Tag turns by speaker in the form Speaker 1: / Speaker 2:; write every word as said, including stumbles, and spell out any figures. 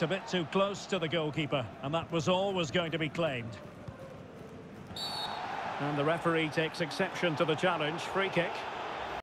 Speaker 1: a bit too close to the goalkeeper, and that was always going to be claimed. And the referee takes exception to the challenge. Free kick.